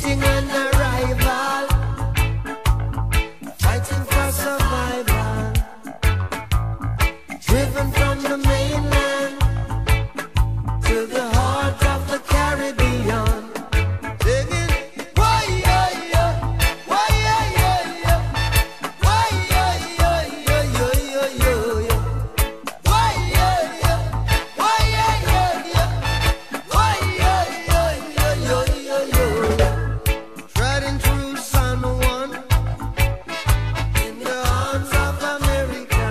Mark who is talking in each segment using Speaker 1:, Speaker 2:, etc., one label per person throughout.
Speaker 1: Fighting an arrival, fighting for survival, driven from the mainland to the heart of the Caribbean. Singing, why, yeah, yeah, why, yeah, yeah, yeah, why, yeah, yeah, yeah, yeah, yeah, yeah, yeah, why, yeah, yeah, why, yeah, yeah, yeah, why, yeah, yeah, yeah, yeah, yeah, yeah. Treading through San Juan in the arms of America,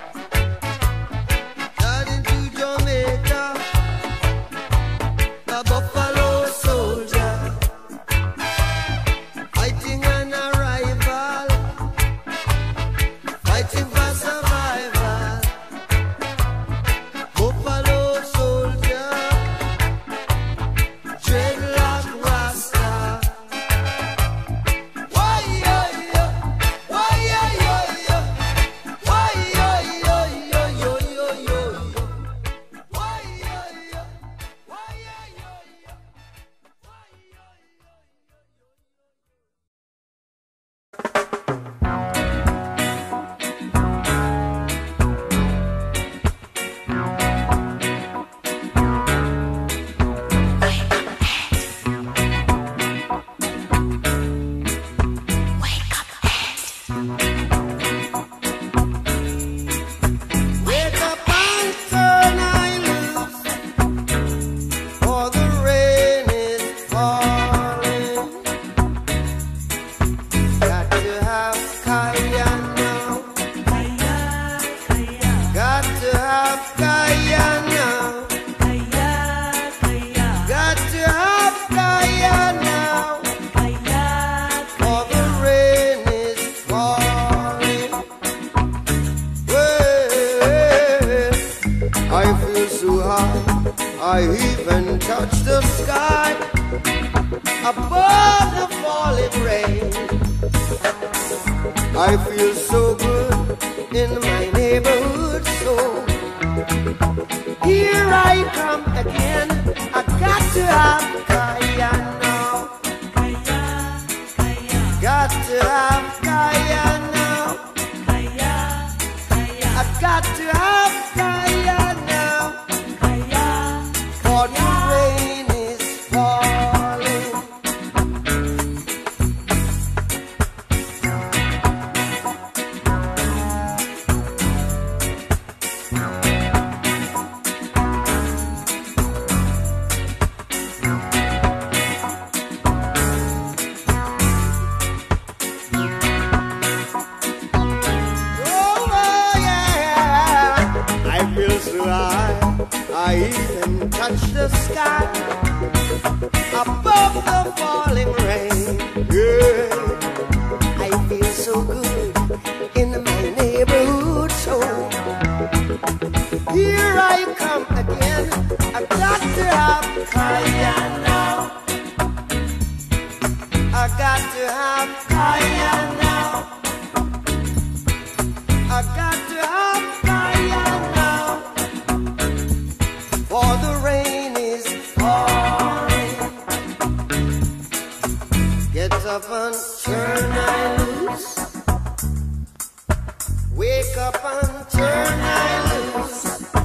Speaker 1: heading to Jamaica, the Buffalo Soldier, fighting an arrival, fighting for survival. Buffalo Soldier, dreadlock Rasta. Why, yeah, yeah, why, yeah, yeah, yeah, why, yeah, yeah, yeah, yeah, yeah, yeah, why, yeah, yeah, why, yeah, yeah, yeah, why, yeah, Wake up and turn I loose, for the rain is falling. Got to have kaya now. Got to have kaya now. Got to have kaya now. For the rain is falling. Well, I feel so high, I even touch the sky above the falling rain. I feel so good in my neighborhood, so here I come again. I got to have kaya now. Got to have kaya now. I got to have kaya now. For the rain is falling. Oh, yeah. I feel so high, I even touch the sky above the falling rain. Yeah, I feel so good in my neighborhood, so here I come again. I got to have kaya now. I got to have kaya now. I got to have kaya now. For the rain is falling. Get up and turn I loose. Wake up and turn I loose.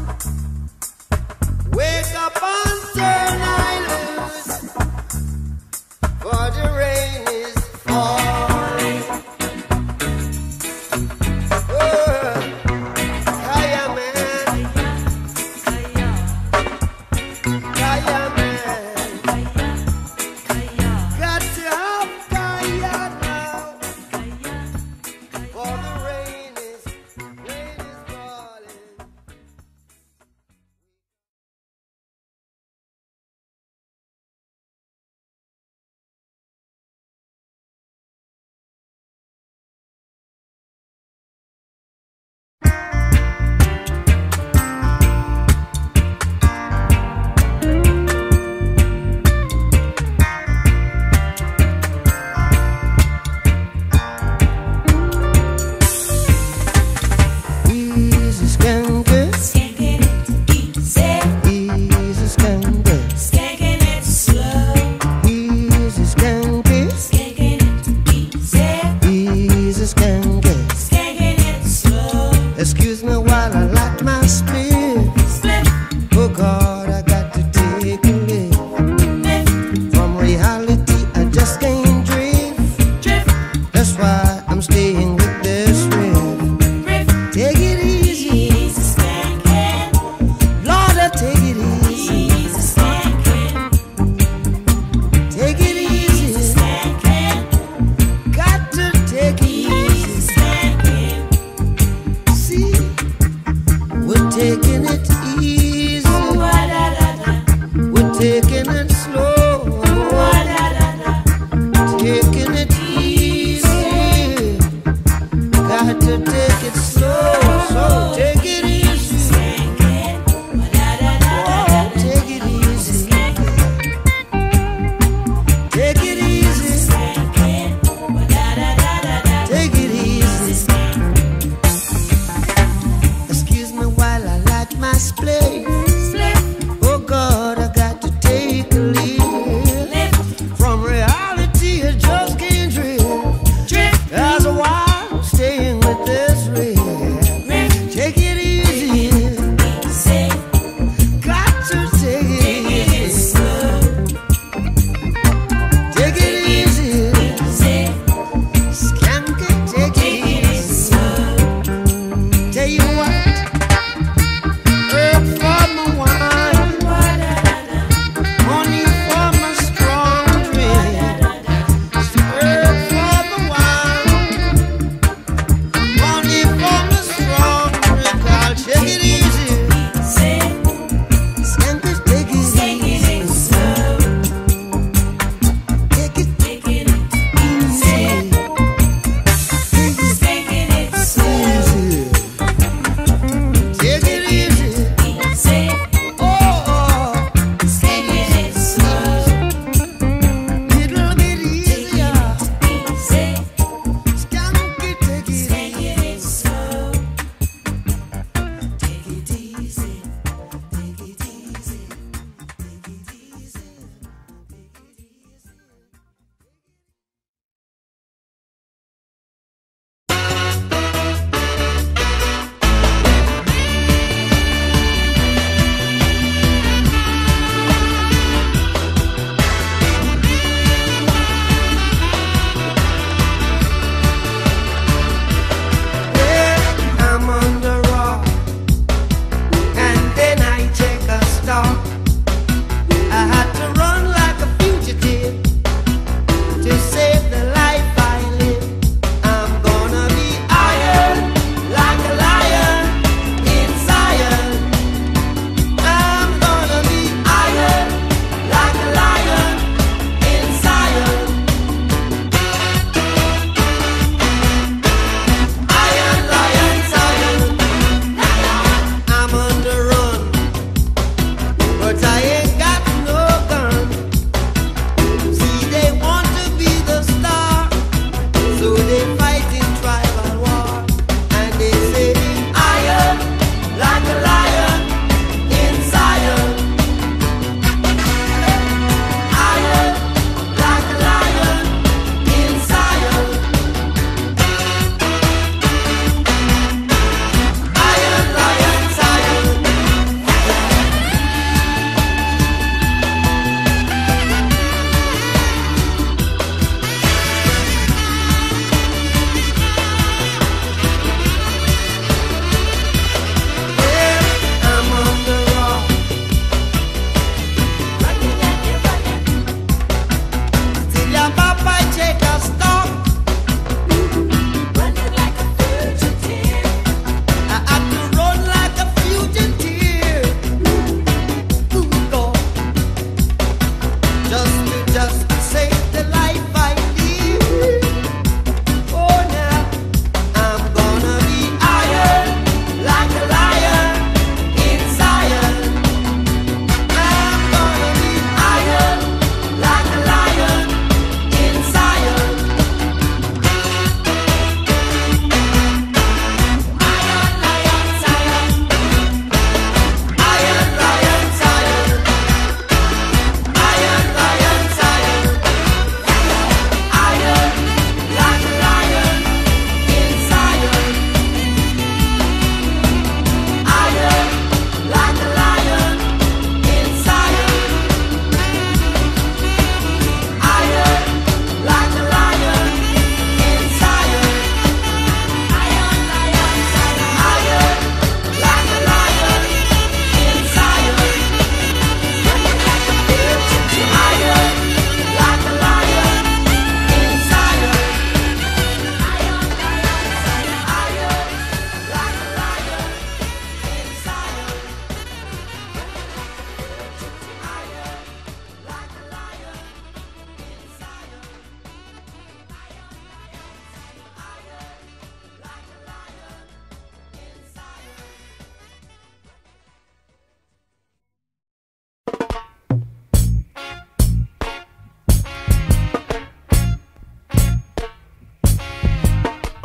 Speaker 1: Wake up and turn I loose. For the rain is falling. Oh, kaya man, kaya man, got to have kaya now. For the rain is falling.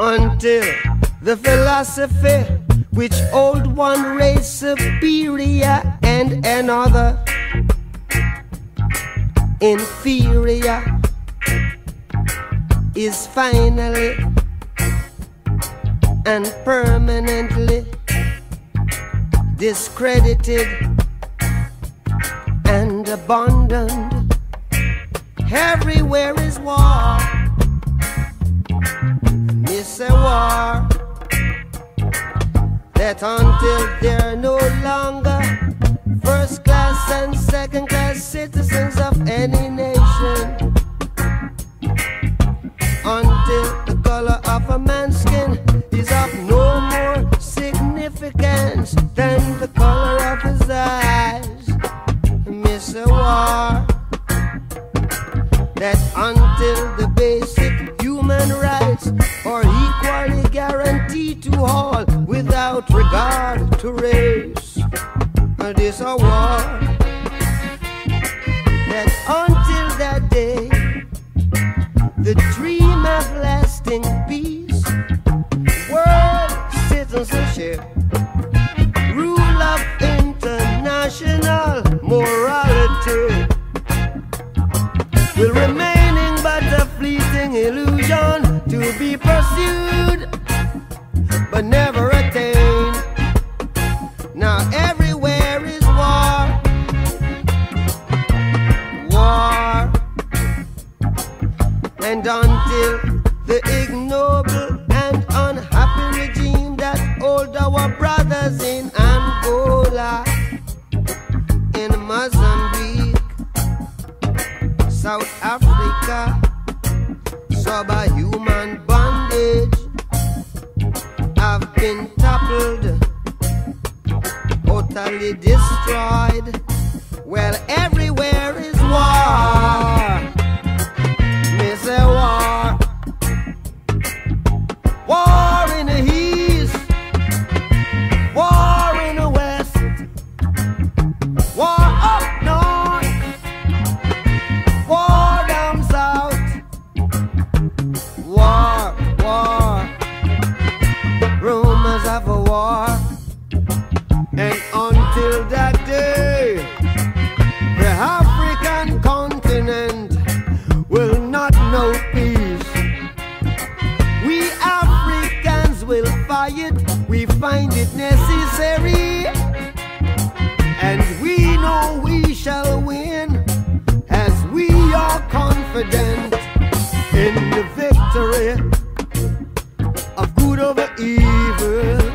Speaker 1: until the philosophy which hold one race superior and another inferior is finally and permanently discredited and abandoned. Everywhere is war. It's a war that until they're no longer first class and second class citizens of any nation, until the color of a man's skin is of no more significance than the color of his eyes. Miss a war that until the basic human rights are equally guaranteed to all without regard to race. This a war that until that day the dream of lasting peace, world citizenship, rule of international morality will remaining but a fleeting illusion to be pursued but never attained. Now everywhere is war, war, and until the ignoble and unhappy regime that hold our brothers in Angola, in Mozambique, South Africa, subhuman bondage have been toppled, totally destroyed. Well, everywhere is war. Miss a war. War in the east, war in the west, war up north, war down south, war, war, rumors of a war. And until that day, the African continent will not know peace. We Africans will fight, we find it necessary, and we know we shall win, as we are confident in the victory of good over evil.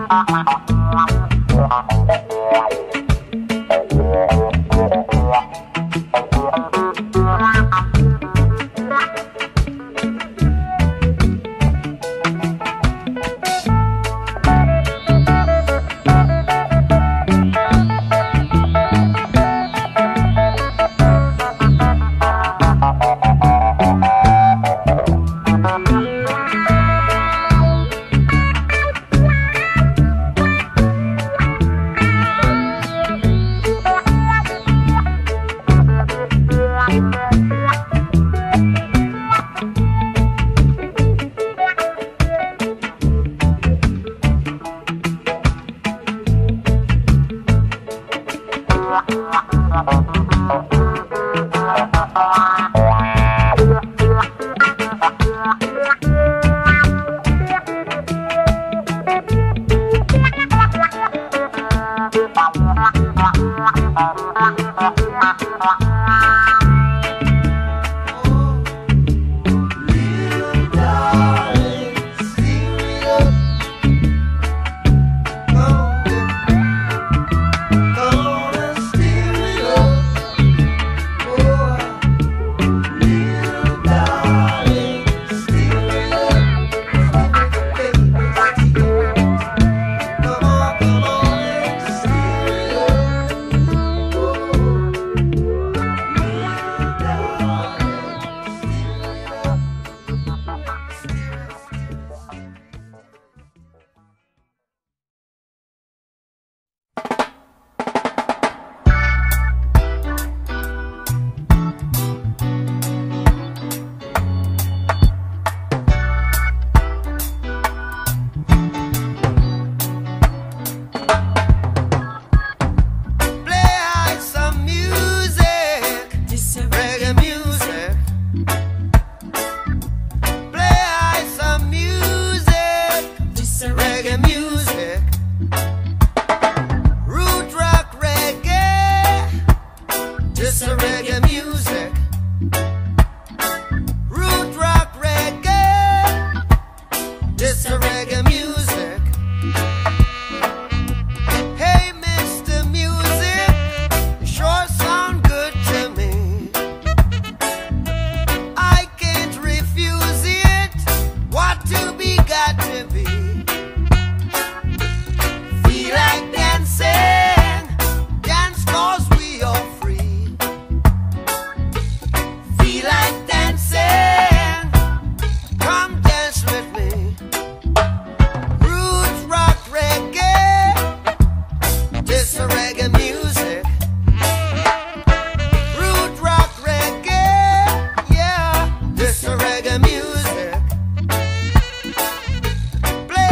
Speaker 1: Play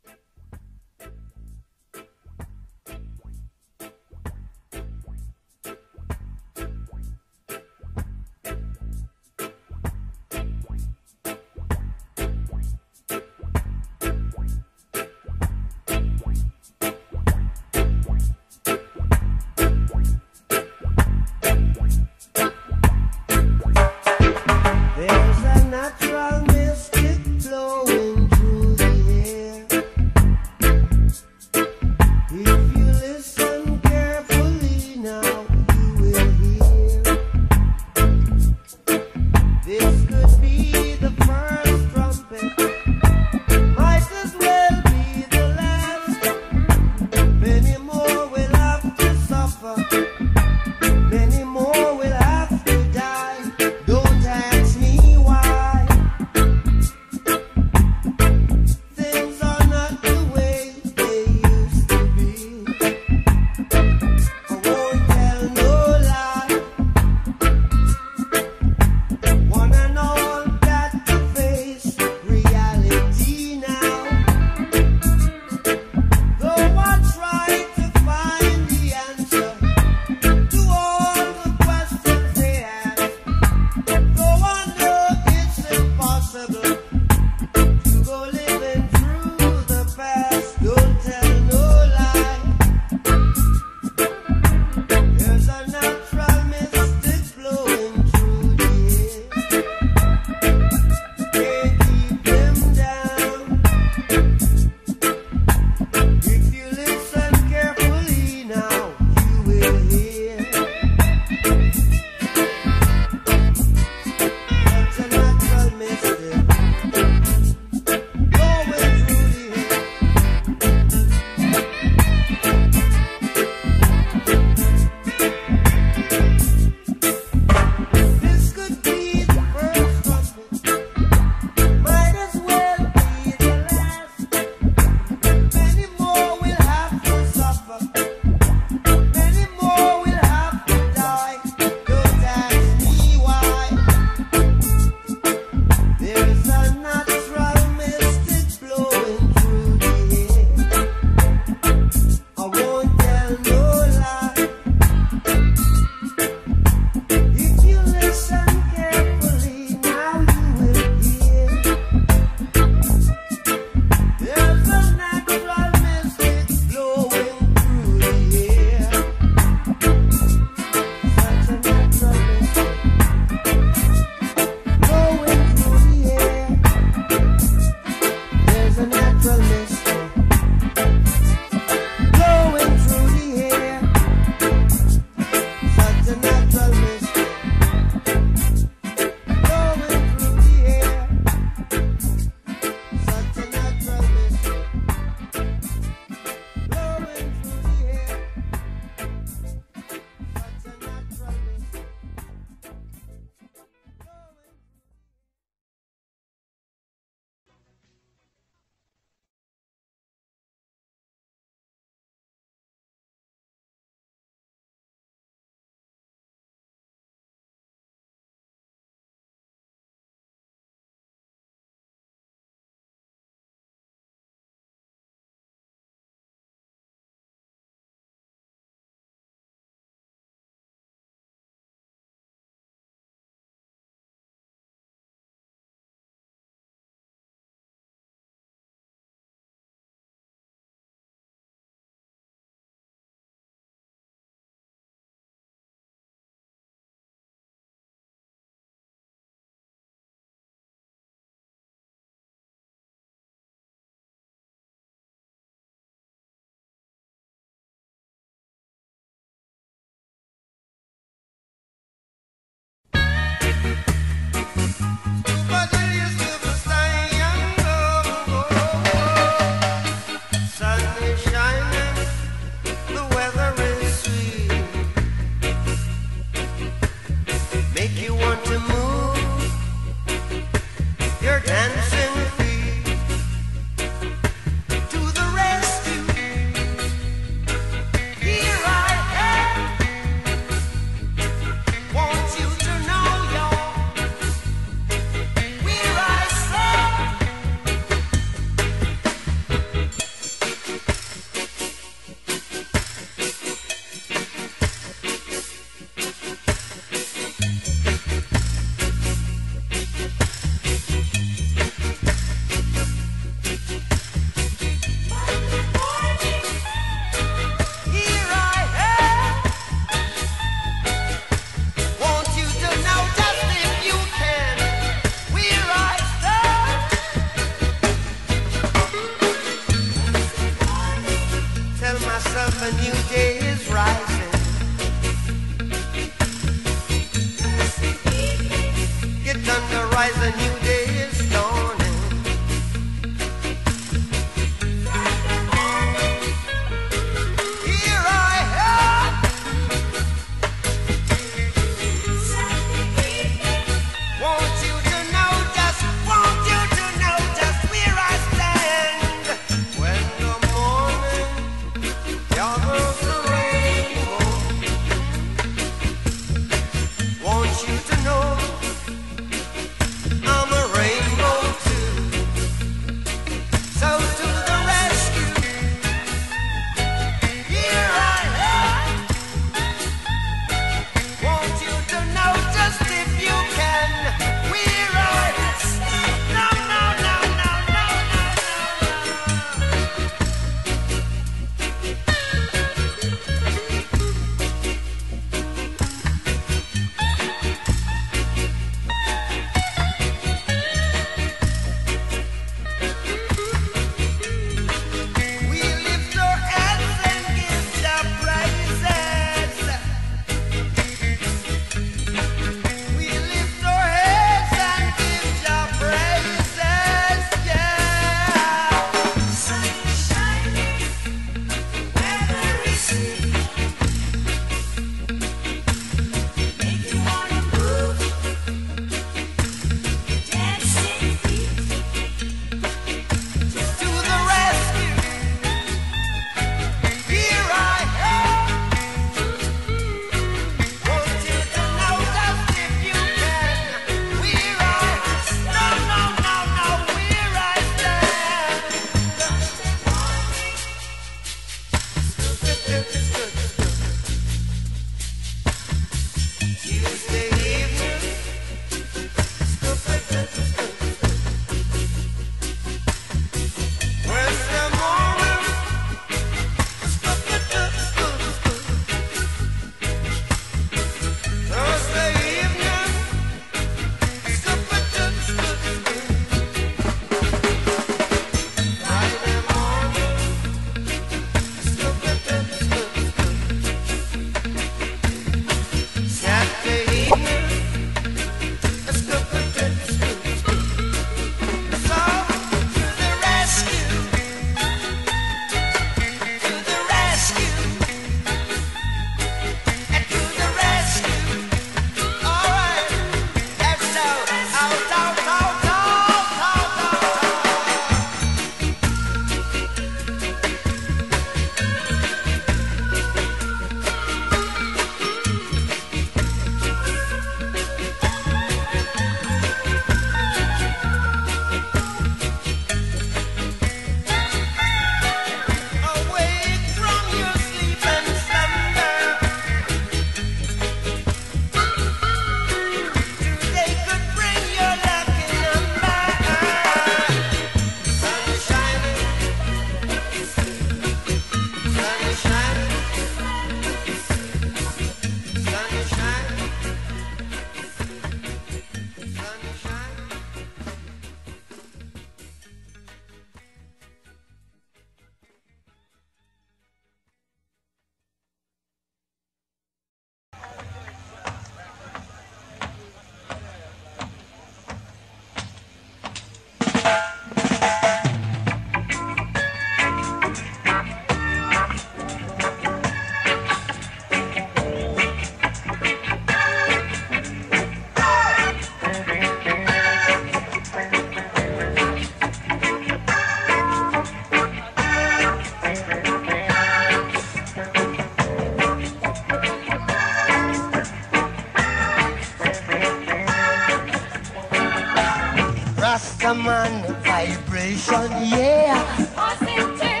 Speaker 1: vibration, yeah.
Speaker 2: Positive.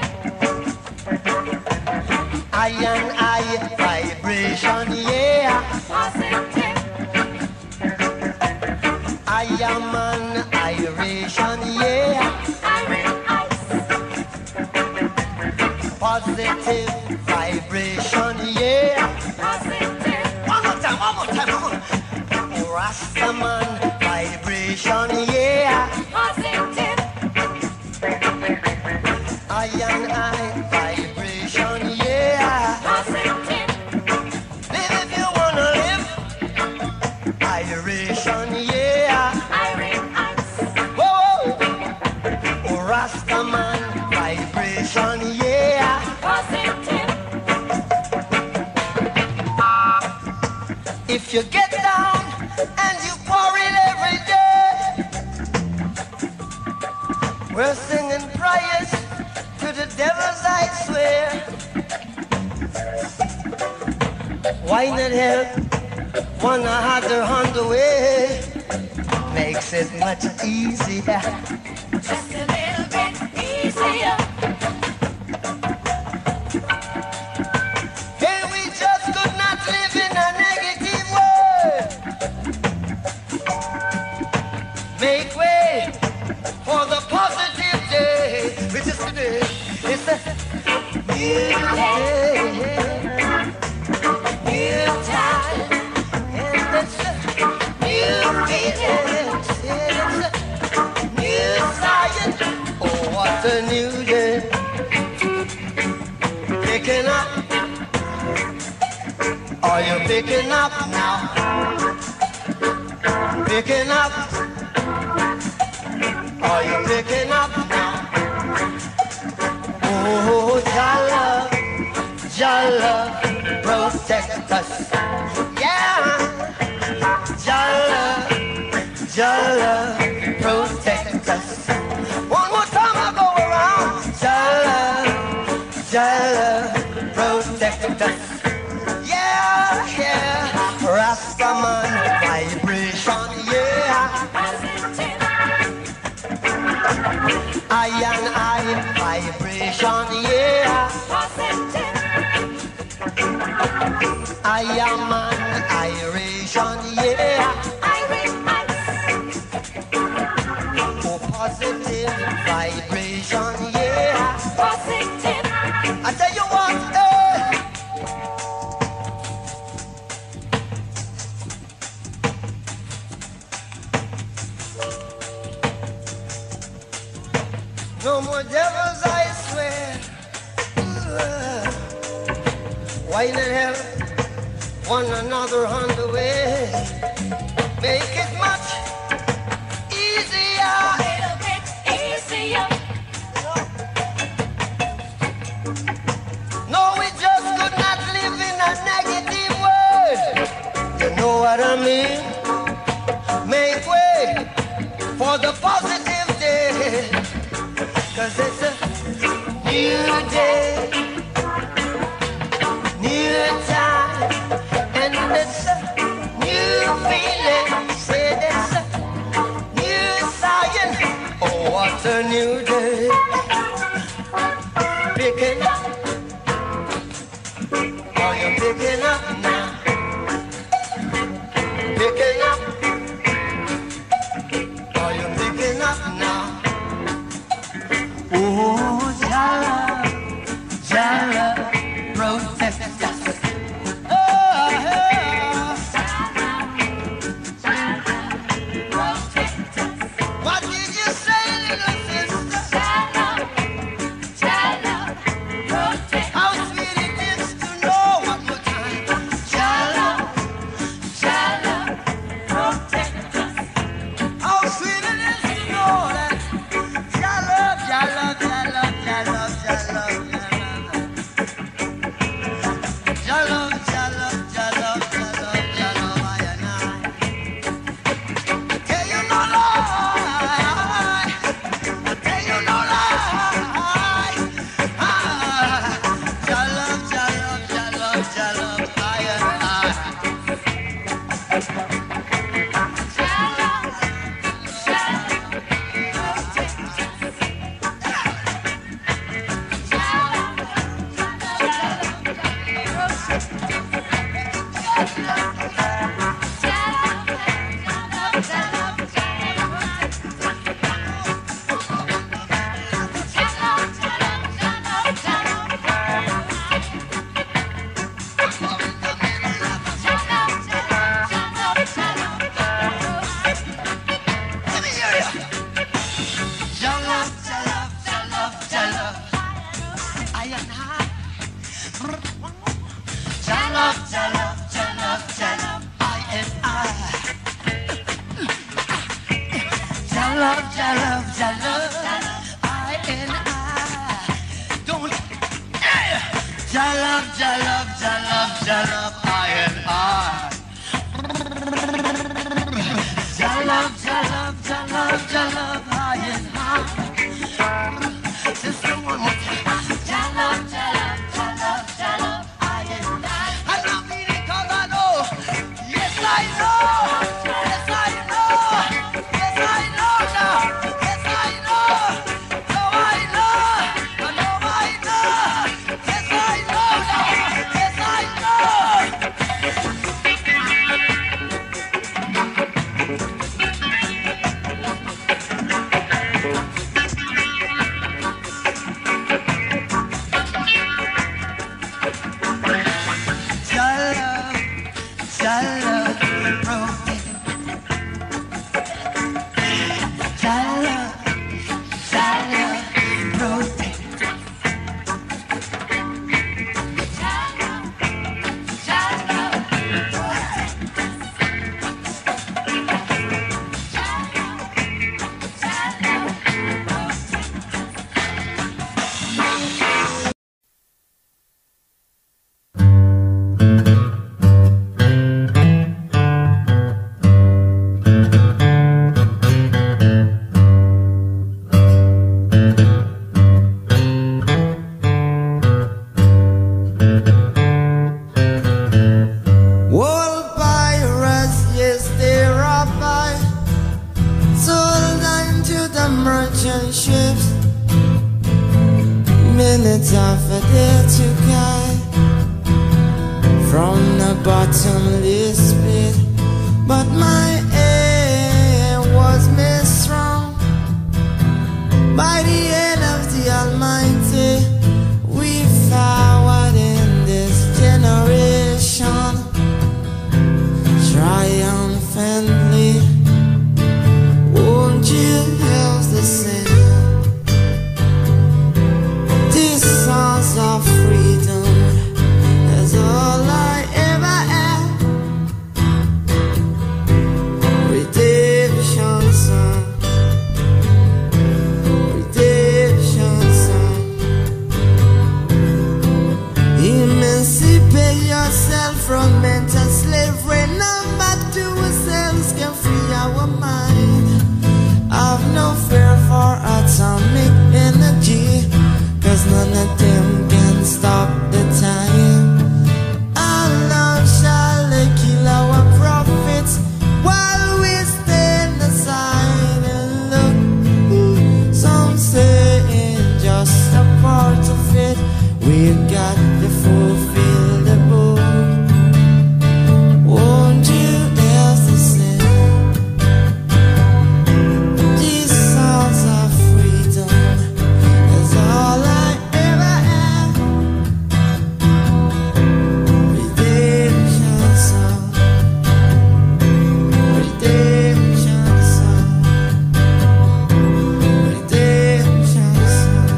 Speaker 1: I and I vibration, yeah.
Speaker 2: Positive.
Speaker 1: I am an iration, yeah.
Speaker 2: Iron ice.
Speaker 1: Positive vibration, yeah.
Speaker 2: Positive.
Speaker 1: One more time, one more time, one more. Rastaman vibration, yeah.
Speaker 2: Positive.
Speaker 1: I and I vibration, yeah.
Speaker 2: Positive.
Speaker 1: Live if you wanna live. Iration, yeah.
Speaker 2: Iron ice.
Speaker 1: Whoa, Rastaman vibration, yeah.
Speaker 2: Positive.
Speaker 1: If you get down and you quarrel every day, we're singing prayers to the devils, I swear. Why not help one another on the way? Makes it much easier.
Speaker 2: Just a little bit easier.
Speaker 1: Hey, we just could not live in a negative world. Make way for the positive day, which is today. It's a new day, new time, and it's a new feeling. It's a new science. Oh, what a new day! Picking up. Are you picking up now? Picking up. Are you picking up now? Oh, Jalla, Jalla, protect us. Yeah, Jalla, Jalla, protect us. One more time I go around. Jalla, Jalla, protect us. Yeah, yeah, Rastaman vibration, yeah.
Speaker 2: Positive.
Speaker 1: I and I vibration, yeah.
Speaker 2: Positive.
Speaker 1: I am an iration, yeah.
Speaker 2: Iron ice.
Speaker 1: Oh, positive vibration, yeah.
Speaker 2: Positive.
Speaker 1: I tell you what, no more devils, I swear. Why in hell one another on the way? Make it much easier.
Speaker 2: A little bit easier.
Speaker 1: No, we just could not live in a negative world. You know what I mean? Make way for the positive day. 'Cause it's a new day, new time, and it's a new feeling. Say it's a new science. Oh, what a new day. Picking up. Are you picking up now? Picking up. Are you picking up now? Oh, Jalla, Jalla, protect us. Oh,
Speaker 2: Protect us.
Speaker 1: what did you say, little sister?
Speaker 2: Jalla, Jalla, protect
Speaker 1: How sweet it is to know one more time. Jalla,
Speaker 2: Jalla, protect us.
Speaker 1: how sweet it is to know that Jalla, Jalla, Jalla. love, ja love, ja love, ja love, I and I. Ja love, ja love, ja love, I and I. Don't. Ja love, ja love, ja love, ja love, I and I. Ja love, ja love, ja love, ja love, I and I. Just one more time. Ja love, ja love, ja love, ja love, I and I. I love it because I know. Yes, I know. Yes, I know. Yes, I know now. Yes, I know. No, I know. No, I know. Yes, I know now. Yes, I know. Minutes of a day to guide from the bottomless pit, but my aim was made strong by the hand of the Almighty. We forward in this generation triumphantly. Won't you help the sin? Songs of freedom is all I ever had. Redemption song, redemption song. Emancipate yourself from mental slavery. Number two ourselves can free our mind. I've no fear for atomic energy, 'cause none of them can stop the time. Our love shall kill our prophets while we stand aside and look. Some say it's just a part of it. We've got to fulfill the book. Won't you else to sin? These songs of freedom is all I ever had. Redemption song, redemption song, redemption song.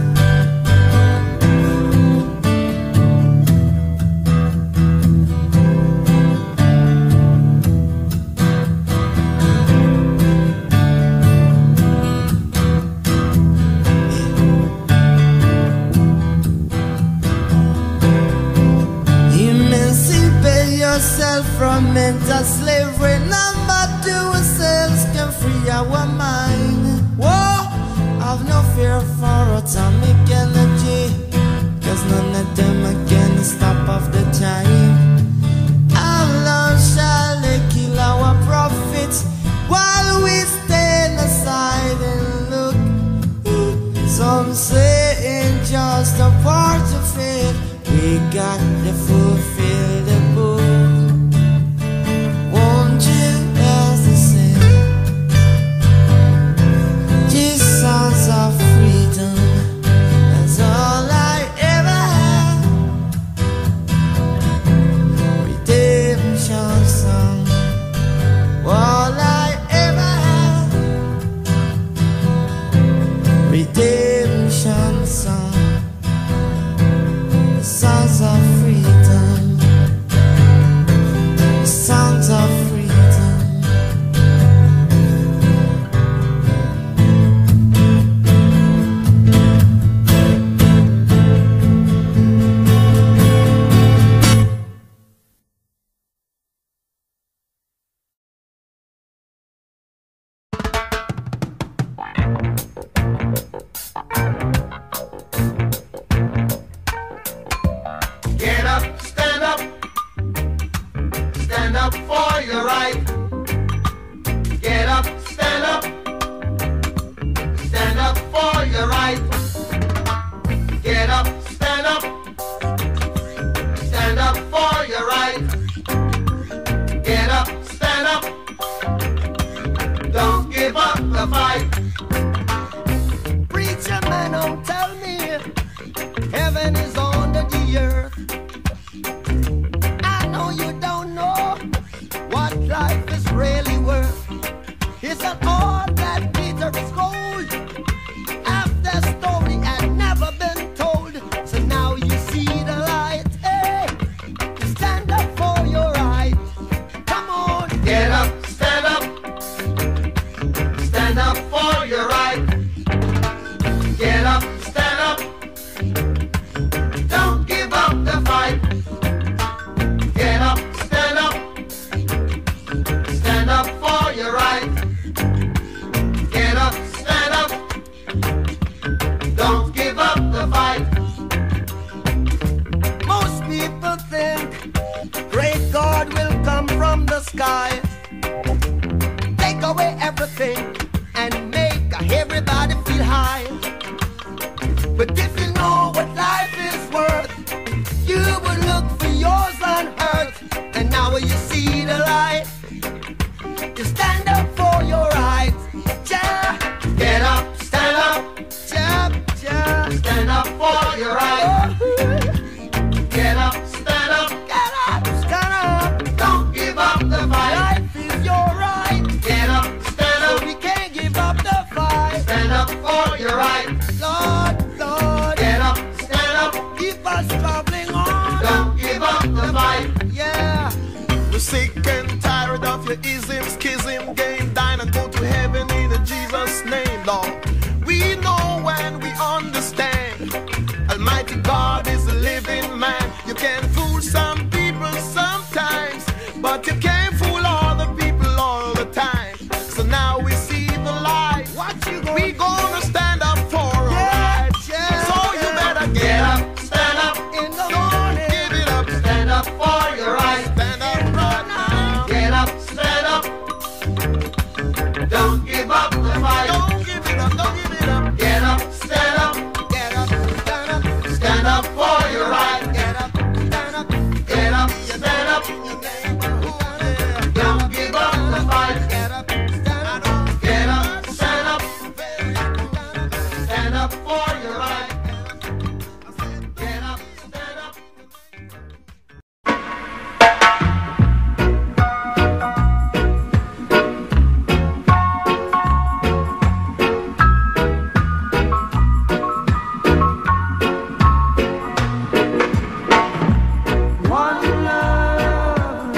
Speaker 1: Emancipate yourself from mental slavery. Number two ourselves can free our mind. Whoa, I've no fear for atomic energy, 'cause none of them can stop off the time. Our love shall kill our prophets while we stand aside and look. Some say it's just a part of it. We got to fulfill the book. Won't you else to sing? These songs of freedom, that's all I ever had. Redemption song, all I ever had. Redemption song, songs of freedom. the fight. Preacher man, don't tell me heaven is under the earth. I know you don't know what life is really worth. It's not all that Peter is gold. Half the story had never been told. So now you see the light. Hey, stand up for your right. Come on, get up, stand up. Stand up for your right. Get up, stand up. Don't give up the fight. Get up, stand up. Stand up for your right. Get up, stand up. Don't give up the fight. Most people think great God will come from the sky, take away everything and make everybody feel high. But if you know what life is worth, you would look for yours on earth. And now you see the light, you stand up for your rights. Ja, get up, stand up. Ja, ja, stand up for your rights. Get up, stand up. Get up, stand up. Don't give up the fight. Life is your right. Get up, stand up. So we can't give up the fight. Stand up for your right. Lord, Lord. Get up, stand up. Keep us traveling on. Don't give up the fight. Yeah.
Speaker 3: We're sick and tired of your ism, schism, game, dine and go to heaven in Jesus' name, Lord. We know and we understand. Almighty God is a living man. You can fool some people sometimes, but you can't fool all the people all the time. So now we see the light.
Speaker 1: What you gonna
Speaker 3: We gonna stand up for our rights.
Speaker 1: yeah.
Speaker 3: So you better
Speaker 1: Get
Speaker 3: get
Speaker 1: up,
Speaker 3: up,
Speaker 1: stand up in the morning.
Speaker 3: give it up,
Speaker 1: Stand up for your right.
Speaker 3: stand up right now.
Speaker 1: Get up, stand up. Don't give up the fight.
Speaker 3: Don't give it up, don't give it up.
Speaker 1: Get up, stand up. Get up, stand up. Stand up for your right. Get up, stand up. Get up, stand up. Don't give up the fight. Get up, stand up. Get up, stand up. Stand up for your right. Get up, stand up. One love,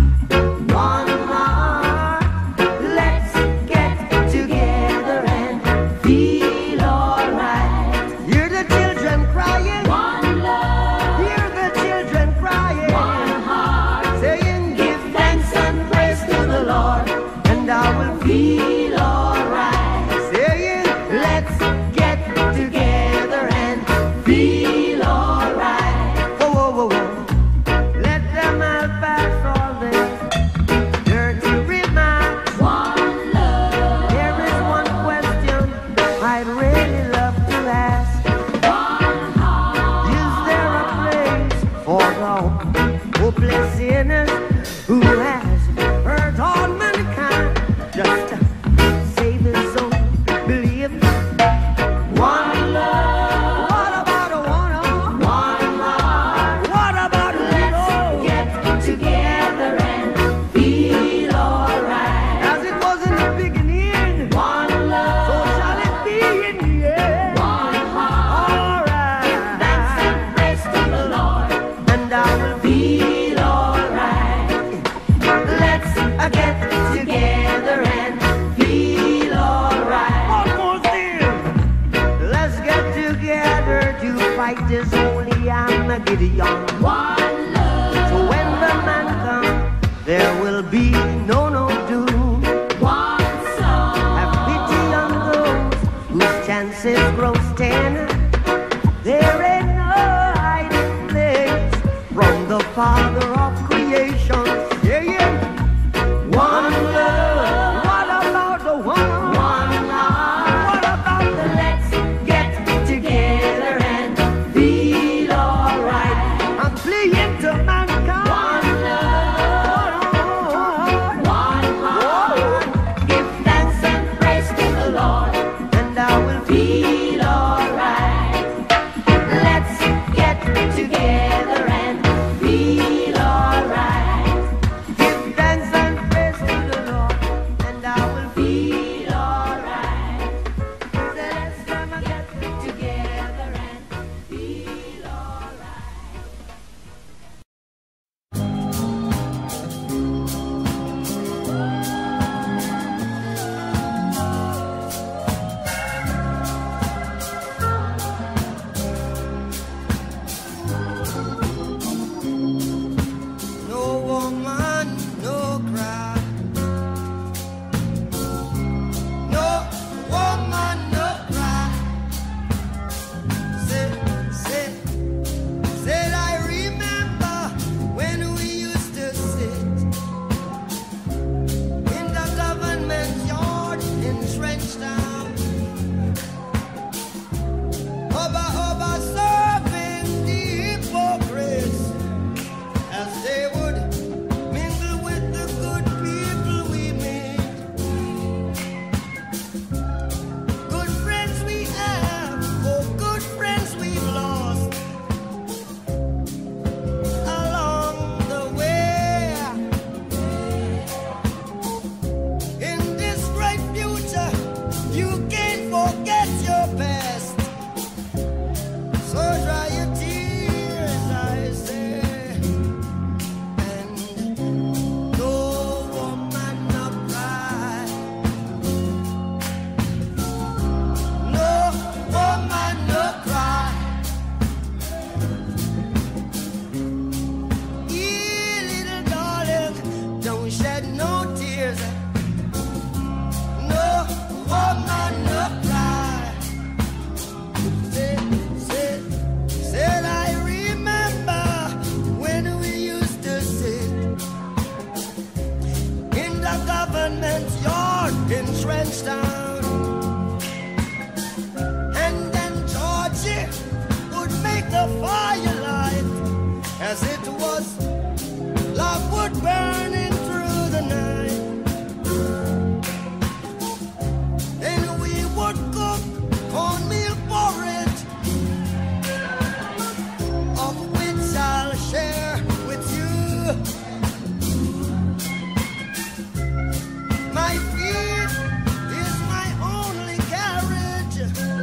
Speaker 1: one heart. Let's get together and feel alright. Hear the children crying. One love. Hear the children crying. One heart. Saying, give thanks and praise to the Lord, and I will feel alright. Saying, let's get together and feel alright. Whoa, whoa, whoa, whoa. Let them all pass all their dirty remarks. One love. There is one question I'd really love to ask. One heart. Is there a place for the hopeless sinners who has hurt all mankind? Just to save his own belief. One love. What about a one heart? One heart. What about a let's get together and feel alright. As it was in the beginning. One love. So shall it be in the end. One heart. Alright. Give thanks and praise to the Lord, and I will feel alright. Let's get together and feel alright. One more thing. Let's get together to fight this holy Armageddon. One love. So when the man comes, there will be no doom. One song. Have pity on those whose chances grow thin. There ain't no hiding place from the Father of creation. Yeah, yeah. One love. What about the one? One heart. What about the let's get together and feel alright? I'm playing to mankind. One love. One the firelight as it was logwood burning through the night. Then we would cook cornmeal porridge, of which I'll share with you. My feet is my only carriage,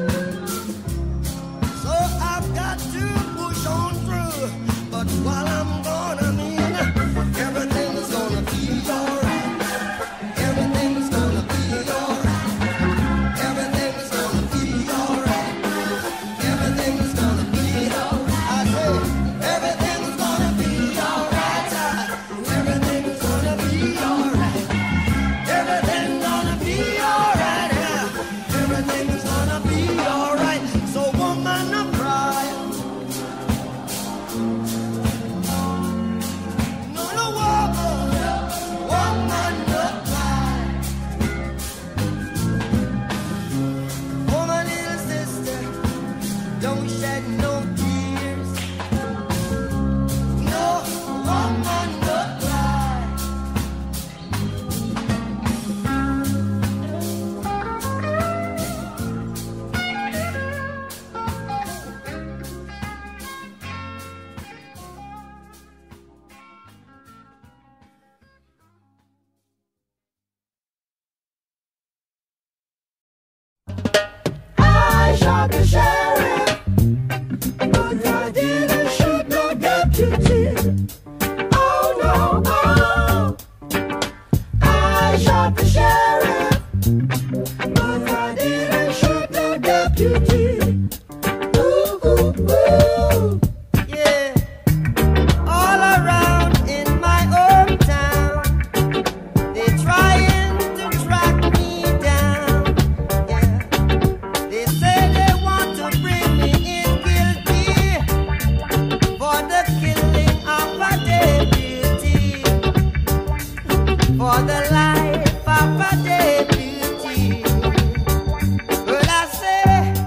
Speaker 1: so I've got to push on through. But while I'm gone, I mean, everything is gonna be alright. Everything's gonna be alright. Everything's gonna be alright. Everything's gonna be alright. I say, everything's gonna be alright. Everything's gonna be alright. Everything's gonna be alright. Everything's gonna be alright. So woman, don't cry. No, no, woman, don't cry. Oh, my little sister, don't shed no tears. No, woman, don't cry. I shot the sheriff, but I didn't shoot no deputy. Oh no, oh. I shot the sheriff, but I didn't shoot no deputy. Ooh, ooh, ooh. Yeah. All around in my hometown, they're trying to track me down. Yeah. They say they want to bring me in guilty for the killing of a deputy, for the life of a deputy. But I say,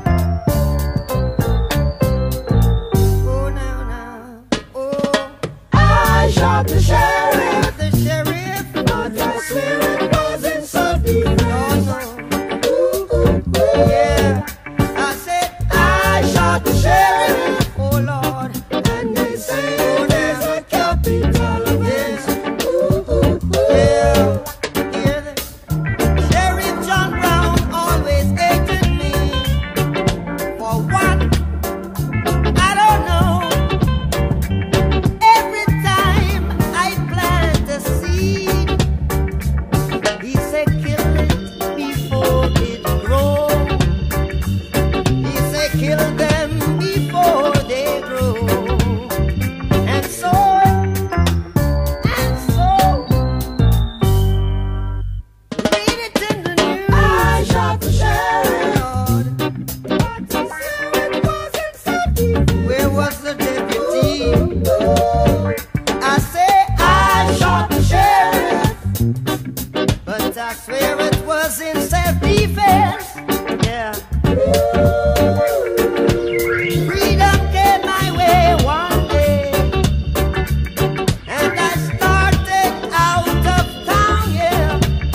Speaker 1: oh now, oh, I shot the sheriff, but I swear it wasn't self-defense. Oh no. Yeah, I said I shot the sheriff, oh Lord, and they say there's a capital offense. Yeah, yeah. Sheriff John Brown always hated me. For what? I don't know. Every time I plant a seed, he said kill it before it grows. He said kill them before they grow. And so, read it in the news. I shot the sheriff, Lord, but I said it wasn't self-defense. Where was the deputy? I say I shot the sheriff, but I swear it was in self-defense. Yeah. Freedom came my way one day, and I started out of town, yeah.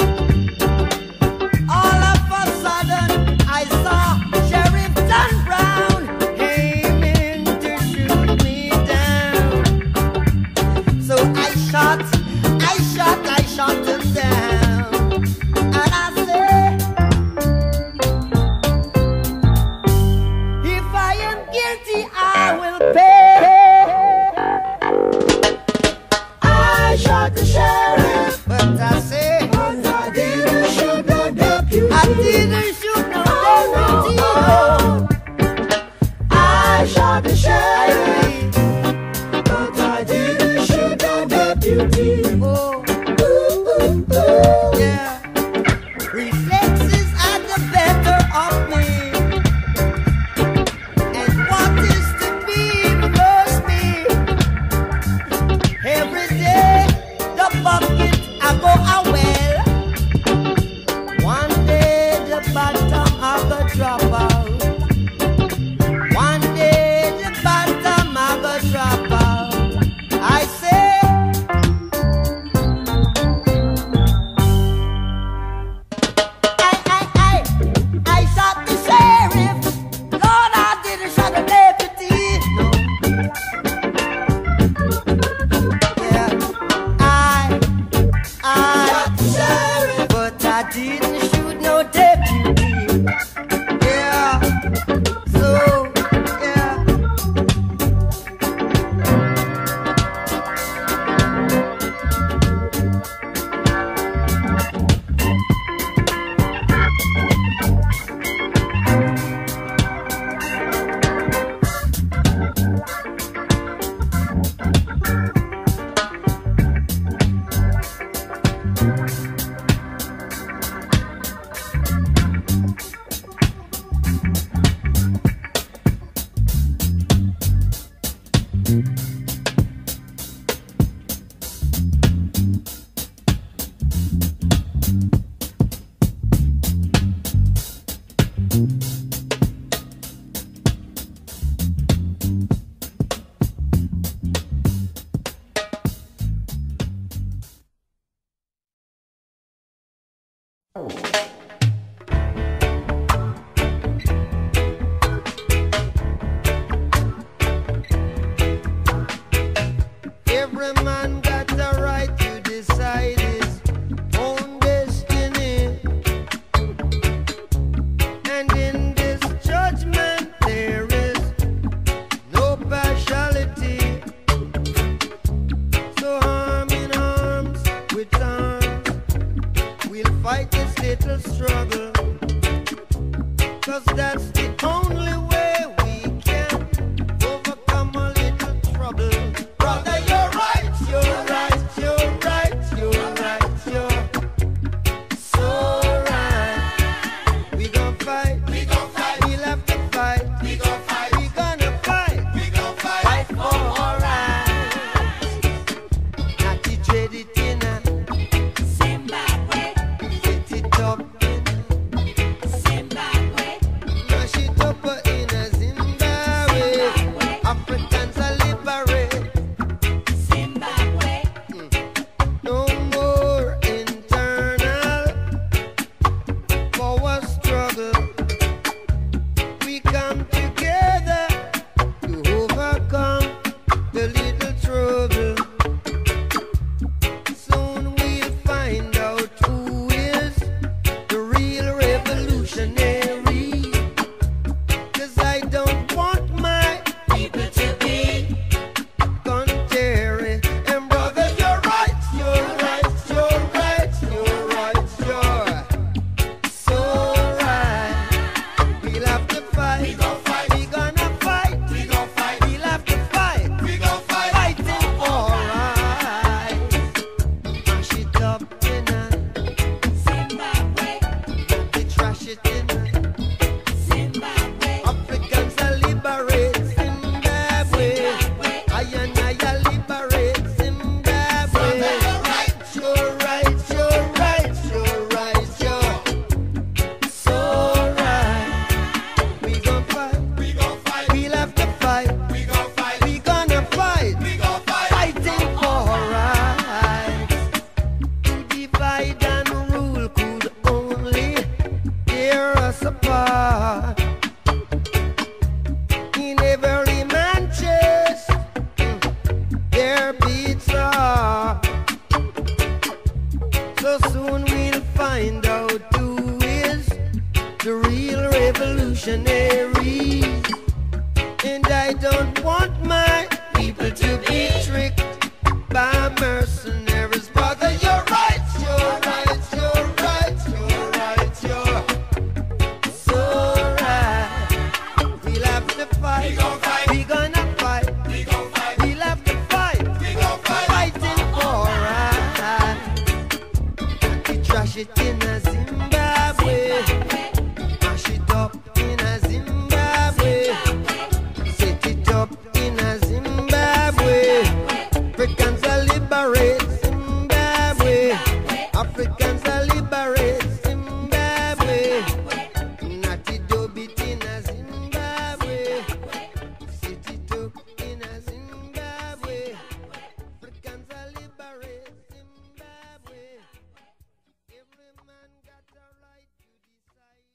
Speaker 1: All of a sudden, I saw Sheriff John Brown aiming to shoot me down. So I shot him down. And I said, if I am guilty, I will pay. I shot the sheriff, but I say, but I didn't shoot no deputy. I didn't shoot no deputy. I shot the sheriff, but I didn't shoot no deputy. Oh, yeah. Reflexes are the better of me, and what is to be reversed me. Every day the bucket I go a well. One day the bottom of the drop out. One day the bottom Every man got the right to decide his own destiny. And in this judgment there is no partiality. So arm in arms with arms, we'll fight this little struggle. 'Cause that's the only way we can overcome a little trouble. Brother, you're right, you're right, you're right, you're right, you're so right. We gon' fight, we'll have to fight, we gonna fight, fight for our rights. Not to trade it in a
Speaker 2: Zimbabwe,
Speaker 1: set it up in
Speaker 2: Zimbabwe,
Speaker 1: mash it up in a Zimbabwe. Africans are liberate.
Speaker 2: Zimbabwe,
Speaker 1: No more internal power struggle. We come together to overcome the little trouble. Soon we'll find out who is the real revolutionary. 'Cause I don't want my
Speaker 2: people to be
Speaker 1: contrary. And brother, you're right, you're right, you're right, you're right, you're so right. We'll have to fight, we gonna fight, we'll have to fight, fighting for rights. Mash it up in a,
Speaker 2: Zimbabwe,
Speaker 1: we trash it in a.
Speaker 2: Zimbabwe,
Speaker 1: Africans are liberate Zimbabwe. I and I are liberate Zimbabwe. You're right, you're right, you're right, you're right, you're so right. We gon' fight, we'll have to fight, we gonna fight, fighting for rights. To divide and rule could only tear us apart. In every man's chest, there beats a heart. So soon we'll find out who is the real revolutionary. And I don't want my people to be tricked by mercenaries. Brother, you're right, you're right, you're right, you're right, you're so right. We'll have to fight, we gonna fight, we'll have to fight, fighting for right. We trash it in a Zimbabwe, mash it up in a Zimbabwe, set it up in a Zimbabwe. Africans are liberate Zimbabwe. Africans are liberate Zimbabwe. Natty dub it in a Zimbabwe. Set it up in a Zimbabwe. Africans are liberate Zimbabwe. Every man got a right to decide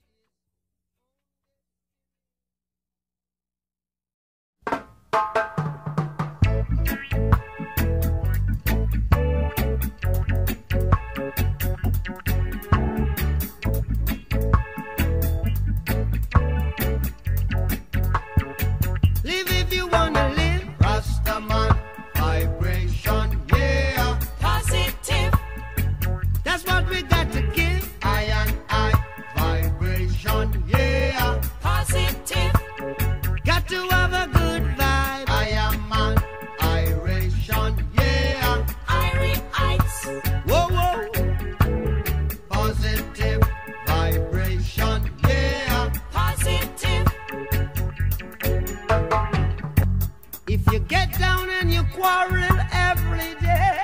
Speaker 1: Live if you wanna live. Rastaman vibration, yeah.
Speaker 2: positive,
Speaker 1: That's what we got to give. I and I vibration, yeah.
Speaker 2: positive,
Speaker 1: Got to have a good vibe. I am an iration, yeah.
Speaker 2: Irites,
Speaker 1: Whoa, whoa. Positive vibration, yeah.
Speaker 2: positive,
Speaker 1: If you get down and you quarrel every day,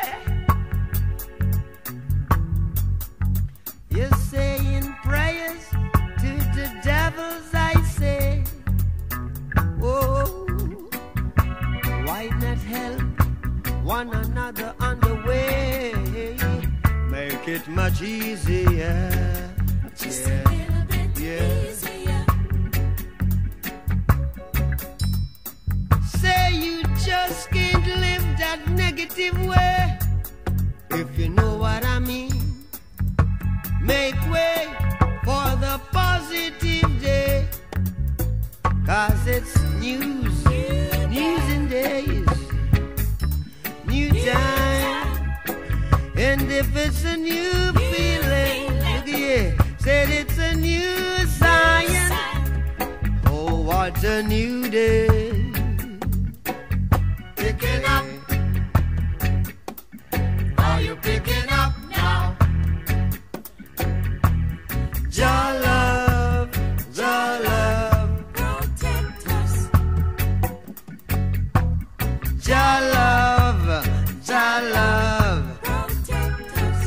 Speaker 1: you're saying prayers to the devils, I say. Oh, why not help one another on the way? Make it much easier.
Speaker 2: just
Speaker 1: Yeah.
Speaker 2: a little bit
Speaker 1: Yeah.
Speaker 2: easier.
Speaker 1: Say you just can't live that negative positive way, if you know what I mean. Make way for the positive day, 'cause it's news and days, new time. And if it's a new feeling, look here, said it's a new science. Oh, what a new day. Picking up. Are you picking up now? Jah love,
Speaker 2: protect us.
Speaker 1: Jah love,
Speaker 2: Protect us.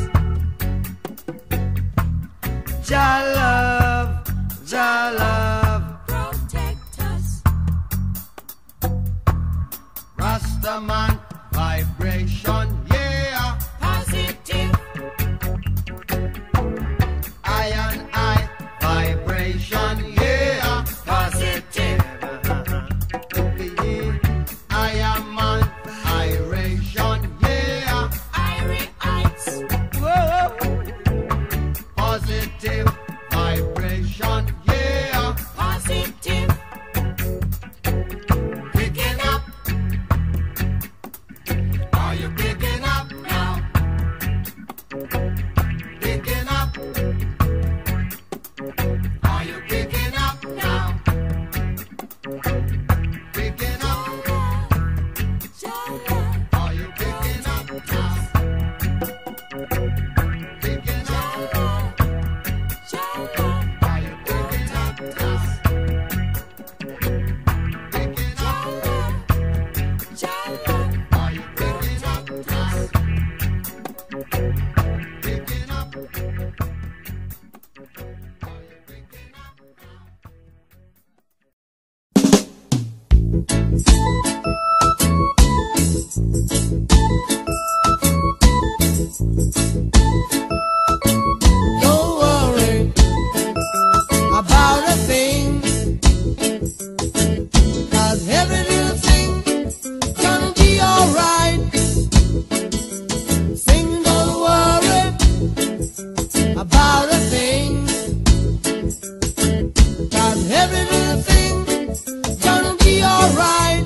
Speaker 1: Jah love,
Speaker 2: Protect us.
Speaker 1: Rastaman vibration, yeah.
Speaker 2: Positive.
Speaker 1: Iron eye vibration, yeah. Positive. I am man, iration, yeah.
Speaker 2: Irites.
Speaker 1: Whoa. Positive vibration, yeah.
Speaker 2: Positive.
Speaker 1: Picking up. Are you picking up now? Picking up. Are you picking up now? Picking up. Are you picking up now? Picking up. Are you picking up now? Picking up. Are you picking up now? Picking up. Don't worry about a thing, 'cause every little thing gonna be alright. Sing, don't worry about a thing, 'cause every little thing gonna be alright.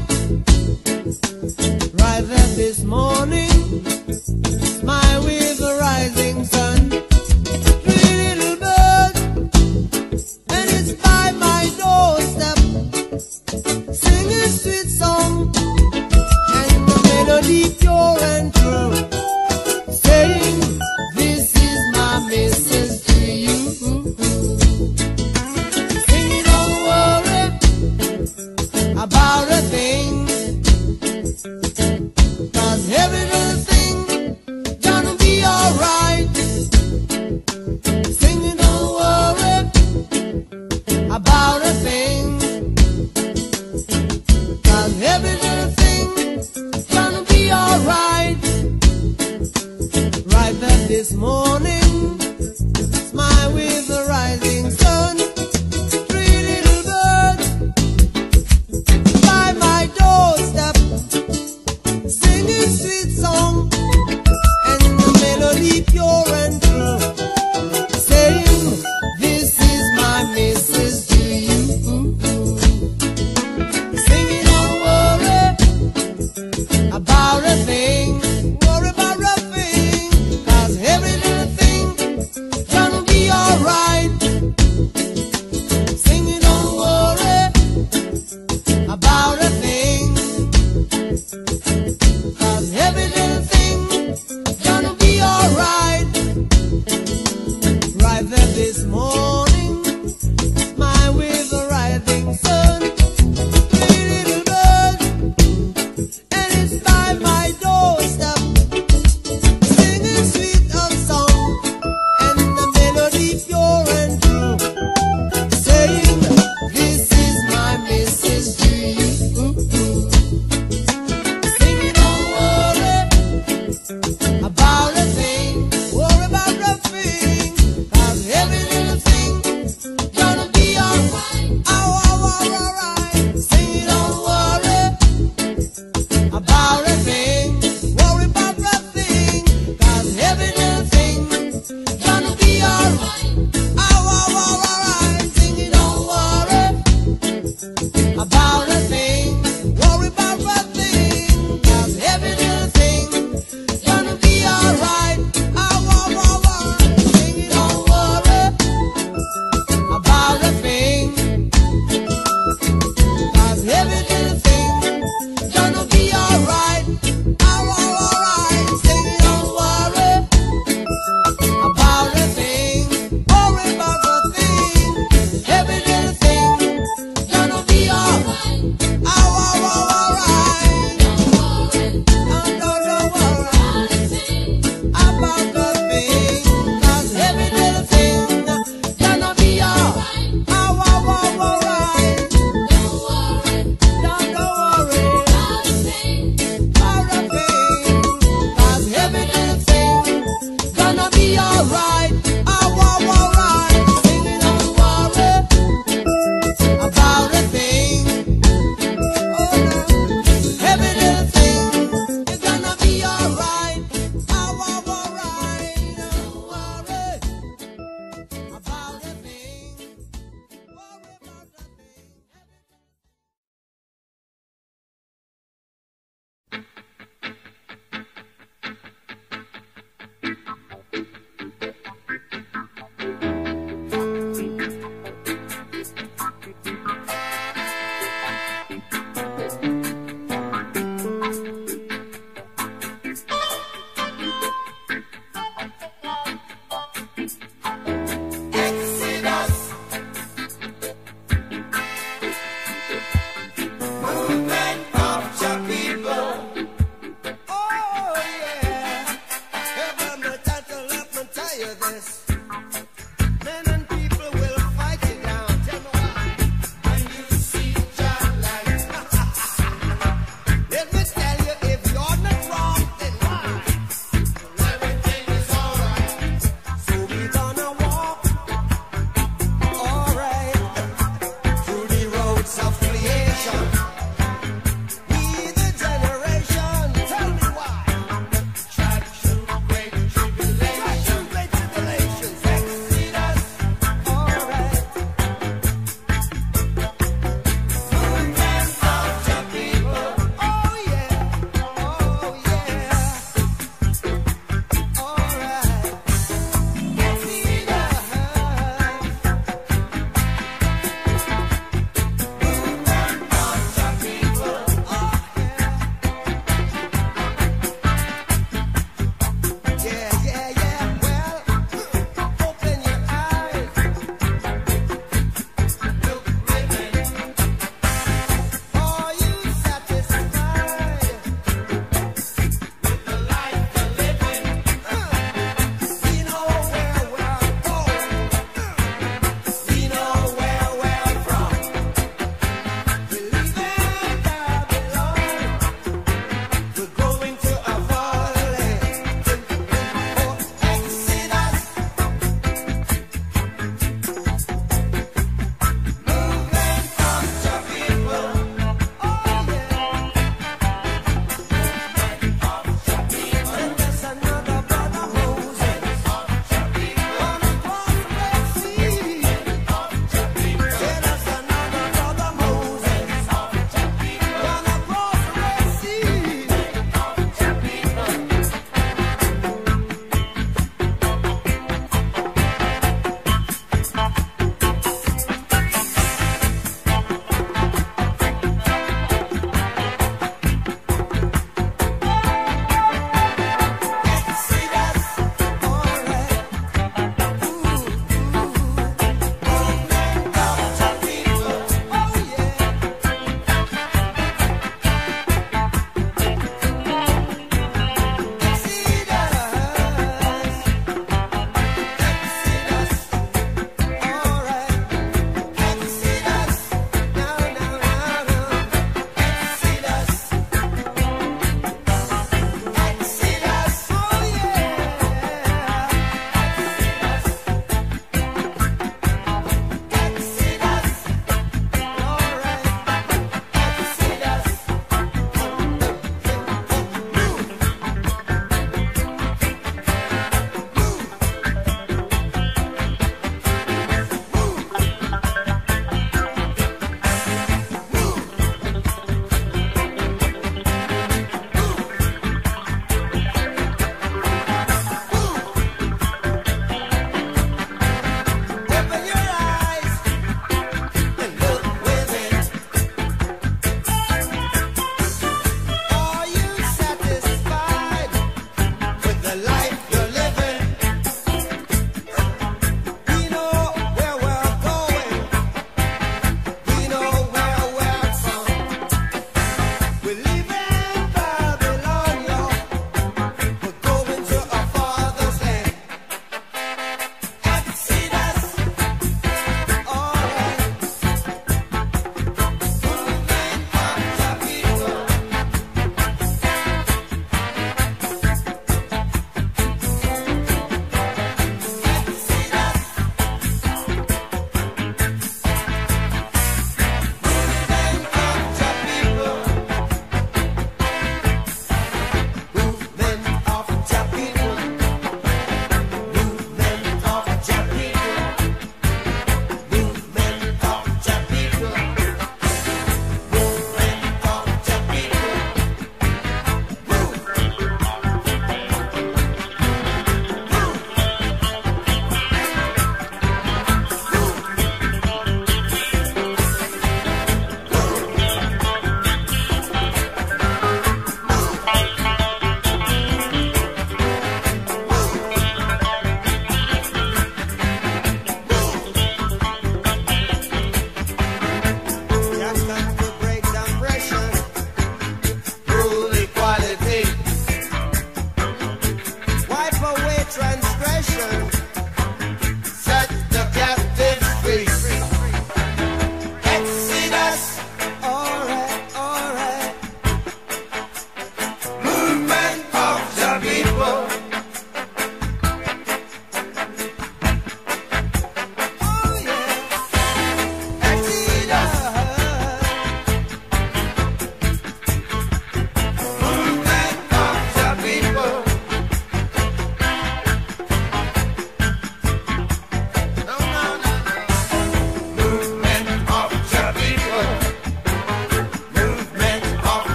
Speaker 1: Right there this morning, smile with the rising sun. Three little birds, and it's by my doorstep, singing sweet song, and the melody pure and true, saying, this is my message to you. Singing, don't worry about a thing, 'cause every little thing gonna be alright. Singing, don't worry about a thing, 'cause every little thing gonna be alright. Right there this morning, smile with the rising sun. Three little birds by my door.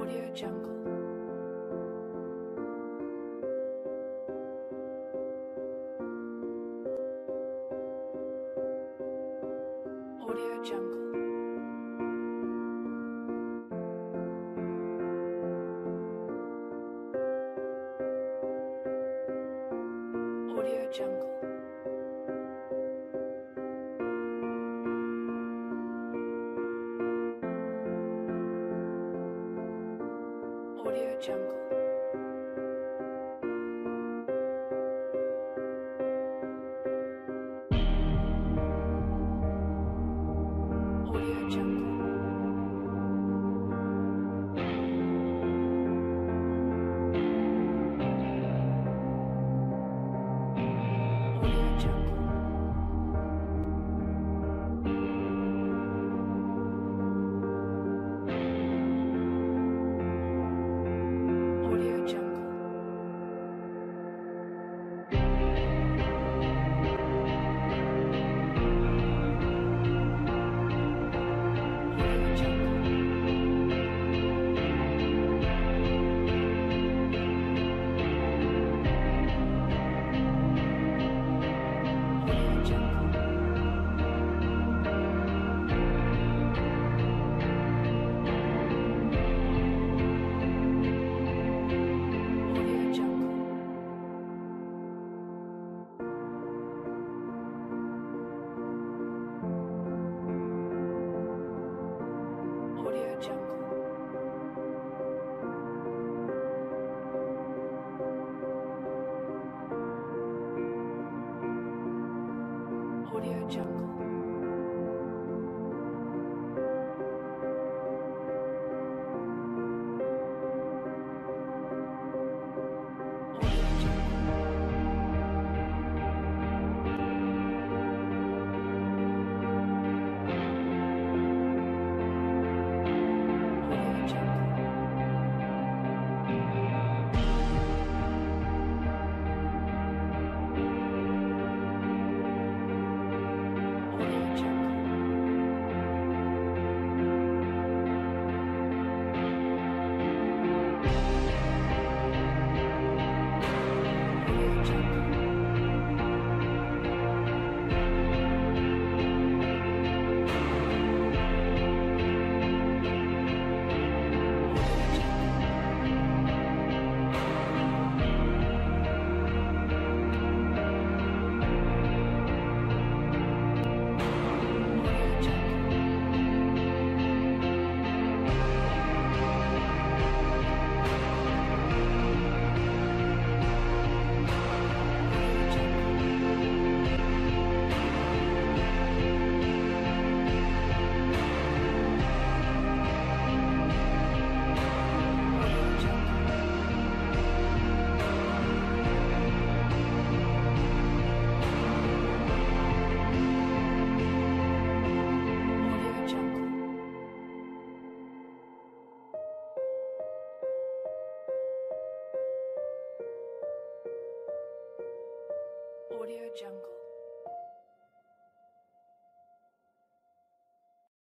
Speaker 2: Audio Jungle.